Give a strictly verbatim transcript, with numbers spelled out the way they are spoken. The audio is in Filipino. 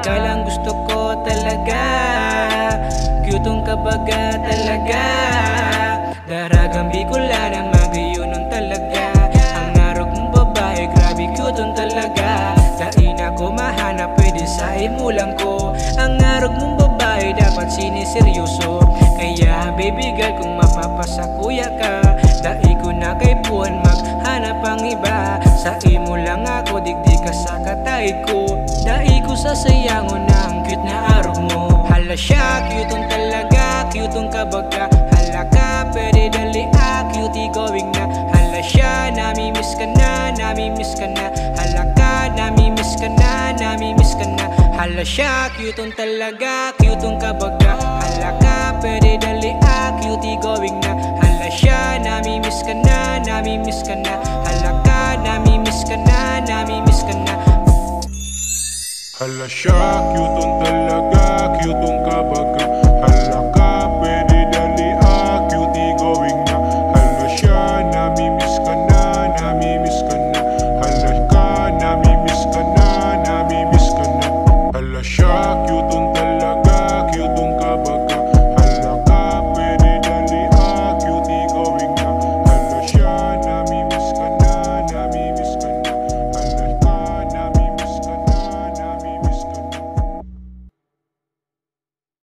Ikaw lang gusto ko talaga, cute ang kabaga talaga. Daragang Bicolana, magayunon talaga. Ang narog mong babae, grabe cute ang talaga. Dahil ako mahanap, pwede sa imulang ko. Ang narog mong babae, dapat siniseryoso. Kaya baby girl, kung mapapasakuya ka, dahil ko na kay buwan maghanap ang iba. Sa imo lang ako, digdi ka sa katay ko. Dahil ko sa sayangon na ang cute na arog mo. Hala siya, cute ang talaga, cute ang kabaga. Hala ka, pwede dali ah, cutie going na. Hala siya, nami-miss ka na, nami-miss ka na. Hala ka, nami-miss ka na, nami-miss ka na. Hala siya, cute ang talaga, cute ang kabaga. Hala ka, pwede dali ah, cutie going na. Hala siya, nami-miss ka na, nami-miss ka na. Hala ka, nami-miss ka na, nami-miss ka na. Hala siya, cute ang talaga, cute ang kabaga. Hala ka, pwede dali ah, cutie going na. Hala siya, nami-miss ka na, nami-miss ka na. Hala ka, nami-miss ka na, nami-miss ka na. Hala siya, cute